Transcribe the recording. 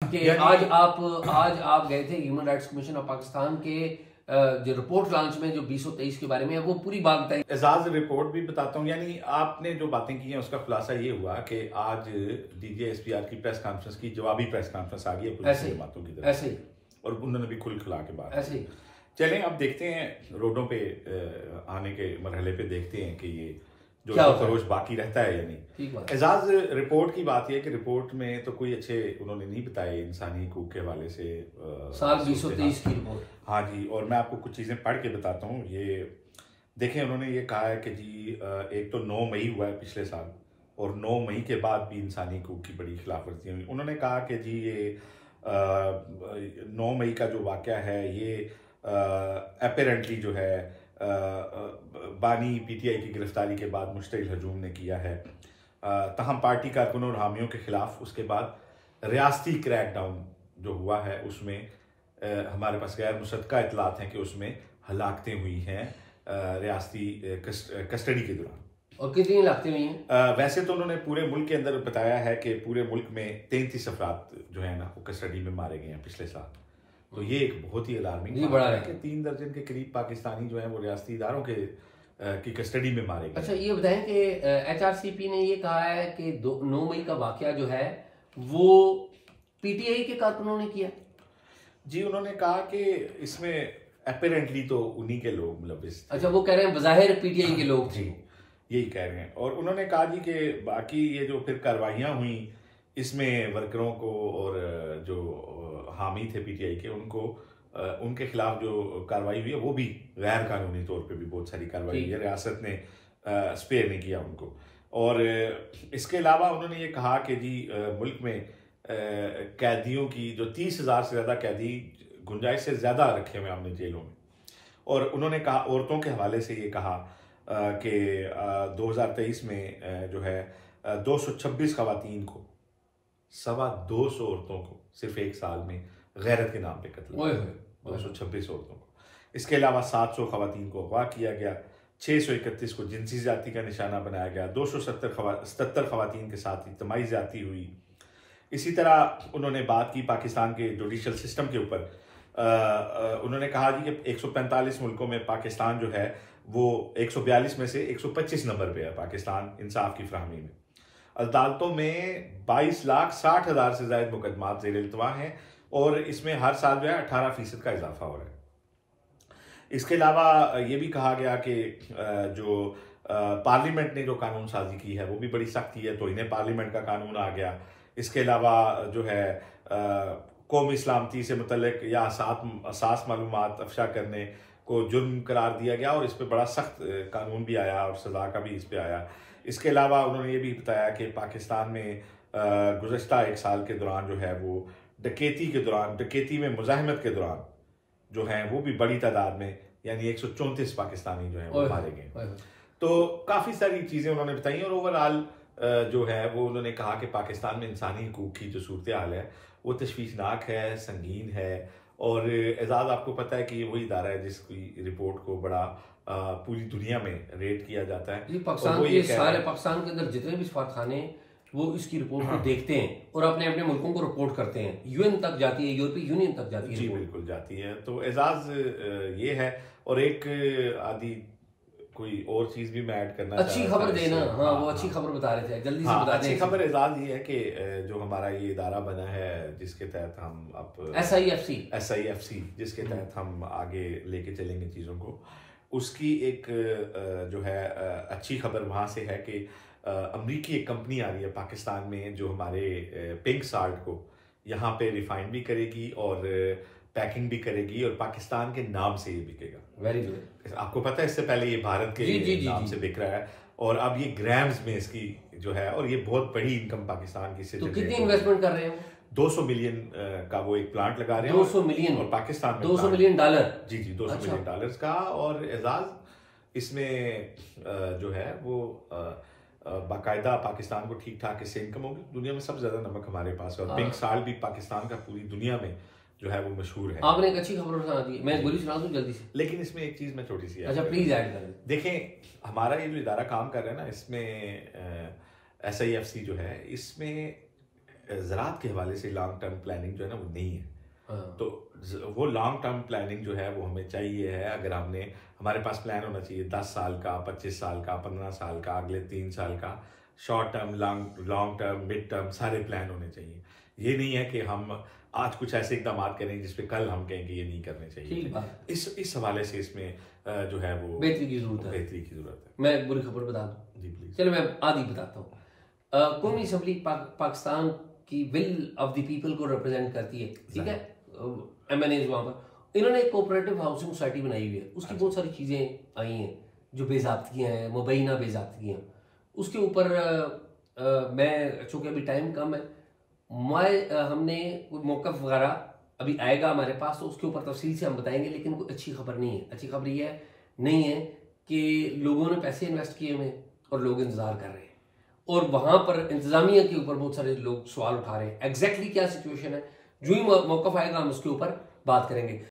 कि आज आप गए थे human rights commission of Pakistan के जो रिपोर्ट लॉन्च में जो 2023 के बारे में है वो पूरी बात बताई। एजाज रिपोर्ट भी बताता हूँ, यानी आपने जो बातें की हैं उसका खुलासा ये हुआ कि आज DGSPR की प्रेस कॉन्फ्रेंस की जवाबी प्रेस कॉन्फ्रेंस आ गई है पुलिस की बातों की तरफ ऐसे ही, और उन्होंने भी खुल खिला के बात ऐसे ही। चलें अब देखते हैं रोडों पे आने के मरहले पे देखते हैं कि ये जो खरोश बाकी रहता है या नहीं। एजाज रिपोर्ट की बात यह कि रिपोर्ट में तो कोई अच्छे उन्होंने नहीं बताए इंसानी हकूक के हवाले से साल 2023 की रिपोर्ट। हाँ जी, और मैं आपको कुछ चीज़ें पढ़ के बताता हूँ। ये देखें, उन्होंने ये कहा है कि जी एक तो 9 मई हुआ है पिछले साल और 9 मई के बाद भी इंसानी हकूक की बड़ी खिलाफवर्जी हुई। उन्होंने कहा कि जी ये 9 मई का जो वाक़या है ये अपेरेंटली जो है बानी PTI की गिरफ्तारी के बाद मुश्तइल हजूम ने किया है। तहम पार्टी कारकुनों और हामियों के खिलाफ उसके बाद रियासती क्रैकडाउन जो हुआ है उसमें हमारे पास गैर मुसद्दका इतलात हैं कि उसमें हलाकतें हुई हैं रियासती कस्टडी के दौरान। और कितनी हलाकतें हुई हैं? वैसे तो उन्होंने पूरे मुल्क के अंदर बताया है कि पूरे मुल्क में 33 अफराद जो है ना वो कस्टडी में मारे गए हैं पिछले साल। तो ये एक बहुत ही अलार्मिंग बात है कि 3 दर्जन के करीब पाकिस्तानी जो है वो रियासती इदारों के की कस्टडी में मारे गए। अच्छा, ये बताएं कि HRCP ने ये कहा है कि 9 मई का वाकया जो है वो PTI के कारकुनों ने किया। जी, उन्होंने कहा कि इसमें अपेरेंटली तो उन्हीं के लोग मुलविस। अच्छा, वो कह रहे हैं बज़ाहिर PTI के लोग। जी, यही कह रहे हैं। और उन्होंने कहा जी कि बाकी ये जो फिर कार्रवाइयाँ हुई इसमें वर्करों को और जो हामी थे PTI के उनको उनके खिलाफ जो कार्रवाई हुई है वो भी गैर कानूनी तौर पे भी बहुत सारी कार्रवाई हुई है। रियासत ने स्पेयर नहीं किया उनको। और इसके अलावा उन्होंने ये कहा कि जी मुल्क में कैदियों की जो 30,000 से ज़्यादा कैदी गुंजाइश से ज़्यादा रखे हुए हमने जेलों में। और उन्होंने कहा औरतों के हवाले से ये कहा कि 2023 में जो है 226 खवातीन को 225 औरतों को सिर्फ एक साल में गैरत के नाम पे कत्ल, 226 औरतों को। इसके अलावा 700 खवातीन को अगवा किया गया, 631 को जिनसी ज़्यादती का निशाना बनाया गया, 277 खवातीन के साथ इज्तिमाई ज़्यादती हुई। इसी तरह उन्होंने बात की पाकिस्तान के जुडिशल सिस्टम के ऊपर। उन्होंने कहा जी कि 145 मुल्कों में पाकिस्तान जो है वो 142 में से 125 नंबर पे है पाकिस्तान इंसाफ की फ्राहमी में। अदालतों में 22,60,000 से ज़ायद मुकदमात ज़ेर इल्तवा हैं और इसमें हर साल जो है 18% का इजाफा हो रहा है। इसके अलावा ये भी कहा गया कि जो पार्लियामेंट ने जो कानून साजी की है वो भी बड़ी सख्त की है, तो इन्हें पार्लियामेंट का कानून आ गया। इसके अलावा जो है कौमी सलामती से मुतल्लिक या असास मालूमात अफशा करने को जुर्म करार दिया गया और इस पर बड़ा सख्त कानून भी आया और सज़ा का भी इस पर आया। इसके अलावा उन्होंने ये भी बताया कि पाकिस्तान में गुज़श्ता 1 साल के दौरान जो है वो डकैती में मुज़ाहमत के दौरान जो है वो भी बड़ी तादाद में यानी 134 पाकिस्तानी जो है वो मारे गए। तो काफ़ी सारी चीज़ें उन्होंने बताई और ओवरऑल जो है वो उन्होंने कहा कि पाकिस्तान में इंसानी हकूक़ की जो सूरत हाल है वो तशवीशनाक है, संगीन है। और एजाज आपको पता है कि ये वही इदारा है जिसकी रिपोर्ट को बड़ा पूरी दुनिया में रेट किया जाता है। जी, पाकिस्तान के सारे पाकिस्तान के अंदर जितने भी सफारतखाने वो इसकी रिपोर्ट को देखते हैं और अपने अपने मुल्कों को रिपोर्ट करते हैं। UN तक जाती है, यूरोपीय यूनियन तक जाती है। जी बिल्कुल जाती है। तो एजाज ये है। और एक आदि कोई और चीज भी मैं ऐड करना अच्छी खबर देना। हाँ, वो अच्छी खबर बता रहे थे, जल्दी से बता दें। अच्छी खबर एजाज ये है कि जो हमारा ये इदारा बना है जिसके तहत हम अब SIFC जिसके तहत हम आगे लेके चलेंगे चीज़ों को, उसकी एक जो है अच्छी खबर वहाँ से है कि अमरीकी एक कंपनी आ रही है पाकिस्तान में जो हमारे पिंक साल्ट को यहाँ पे रिफाइन भी करेगी और पैकिंग भी करेगी और पाकिस्तान के नाम से ये बिकेगा। Very good. आपको पता है इससे पहले ये भारत के नाम से बिक रहा है और अब ये ग्राम्स में इसकी जो है और ये बहुत बड़ी इनकम पाकिस्तान की से। तो कितनी इन्वेस्टमेंट कर रहे हैं? 200 मिलियन का वो एक प्लांट लगा रहे हैं। 200 मिलियन और पाकिस्तान में 200 मिलियन डॉलर। जी 200 मिलियन डॉलर्स का। और एजाज इसमें जो है वो बाकायदा पाकिस्तान को ठीक ठाक इससे इनकम होगी। दुनिया में सबसे ज्यादा नमक हमारे पास है और पिंक साल्ट भी पाकिस्तान का पूरी दुनिया में जो है वो मशहूर है। आपने एक अच्छी खबर सुना दी, मैं गोली सुना दूं जल्दी से। लेकिन इसमें एक चीज मैं छोटी सी अच्छा प्लीज ऐड करें। देखें हमारा ये जो इदारा काम कर रहा है ना इसमें SIFC जो है इसमें ज़राअत के हवाले से लॉन्ग टर्म प्लानिंग जो है ना वो नहीं है। तो वो लॉन्ग टर्म प्लानिंग जो है वो हमें चाहिए है। अगर हमारे पास प्लान होना चाहिए 10 साल का, 25 साल का, 15 साल का, अगले 3 साल का, short term, long term, mid term, सारे प्लान होने चाहिए। ये नहीं है कि हम आज कुछ ऐसे इकदाम करें जिस पे कल हम कहेंगे ये नहीं करने चाहिए। इस हवाले से इसमें जो है वो बेहतरी की जरूरत है। मैं बुरी खबर बता दूं जी प्लीज। चलो मैं आदि बताता हूँ। कौमी असम्बली पाकिस्तान की विल ऑफ द पीपल को रिप्रेजेंट करती है, ठीक है। MNAs वहाँ पर इन्होंने एक कोऑपरेटिव हाउसिंग सोसाइटी बनाई हुई है। उसकी बहुत सारी चीज़ें आई हैं जो बेज़ाब्तियाँ हैं, मुबैना बेज़ाब्तियाँ। उसके ऊपर मैं चूँकि अभी टाइम कम है, हमने मौक़िफ़ वगैरह अभी आएगा हमारे पास, तो उसके ऊपर तफसील से हम बताएंगे। लेकिन कोई अच्छी खबर नहीं है। अच्छी खबर ये नहीं है कि लोगों ने पैसे इन्वेस्ट किए हुए और लोग इंतज़ार कर रहे हैं, और वहाँ पर इंतज़ामिया के ऊपर बहुत सारे लोग सवाल उठा रहे हैं। एग्जैक्टली क्या सिचुएशन है, जो ही मौक़िफ़ आएगा हम उसके ऊपर बात करेंगे।